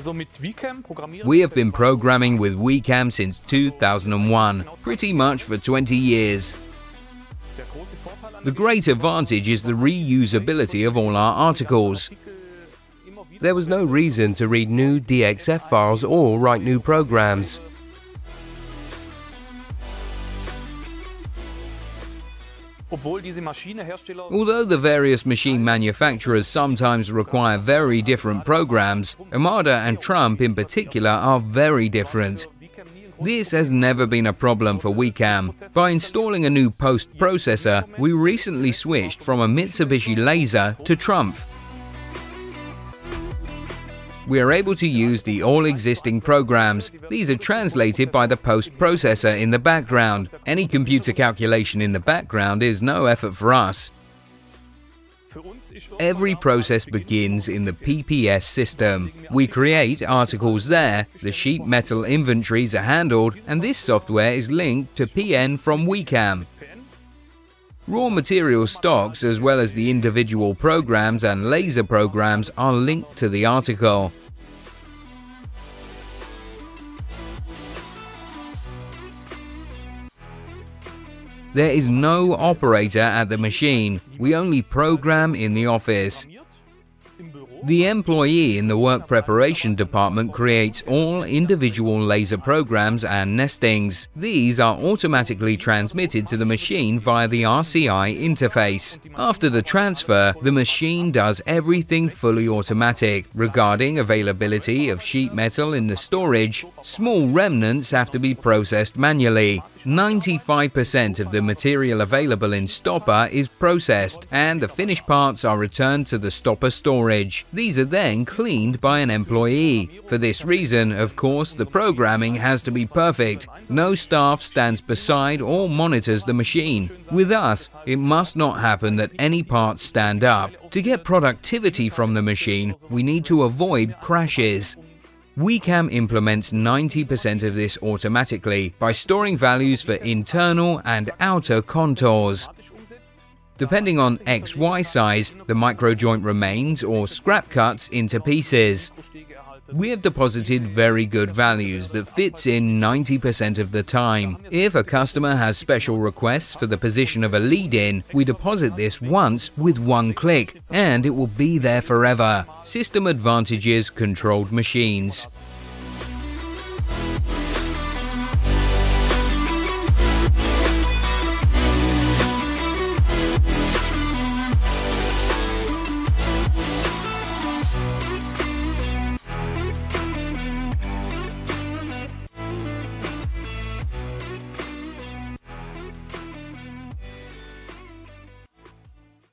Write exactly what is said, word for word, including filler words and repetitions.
We have been programming with WiCAM since two thousand one, pretty much for twenty years. The great advantage is the reusability of all our articles. There was no reason to read new D X F files or write new programs. Although the various machine manufacturers sometimes require very different programs, Armada and Trumpf in particular are very different. This has never been a problem for WiCAM. By installing a new post-processor, we recently switched from a Mitsubishi Laser to Trumpf. We are able to use the all-existing programs. These are translated by the post-processor in the background. Any computer calculation in the background is no effort for us. Every process begins in the P P S system. We create articles there, the sheet metal inventories are handled, and this software is linked to P N from WiCAM. Raw material stocks, as well as the individual programs and laser programs, are linked to the article. There is no operator at the machine. We only program in the office. The employee in the work preparation department creates all individual laser programs and nestings. These are automatically transmitted to the machine via the R C I interface. After the transfer, the machine does everything fully automatic. Regarding availability of sheet metal in the storage, small remnants have to be processed manually. ninety-five percent of the material available in Stopa is processed, and the finished parts are returned to the Stopa storage. These are then cleaned by an employee. For this reason, of course, the programming has to be perfect. No staff stands beside or monitors the machine. With us, it must not happen that any parts stand up. To get productivity from the machine, we need to avoid crashes. WiCAM implements ninety percent of this automatically by storing values for internal and outer contours. Depending on X Y size, the microjoint remains or scrap cuts into pieces. We have deposited very good values that fits in ninety percent of the time. If a customer has special requests for the position of a lead-in, we deposit this once with one click, and it will be there forever. System advantages, controlled machines.